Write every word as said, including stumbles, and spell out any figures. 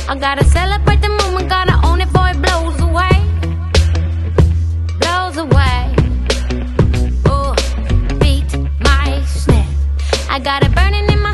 I gotta celebrate the moment, gotta own it before it blows away. Blows away. Oh, beat my snare. I got it burning in my